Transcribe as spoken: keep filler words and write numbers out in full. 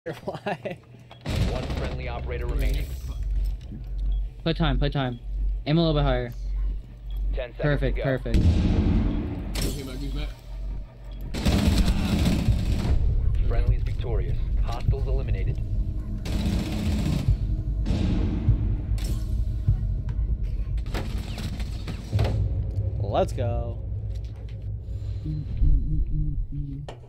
Why? One friendly operator remaining. Play time, play time. Aim a little bit higher. Ten seconds Perfect, to go. perfect. Okay, back, he's back. Friendly's victorious. Hostiles eliminated. Let's go. Mm, mm, mm, mm, mm.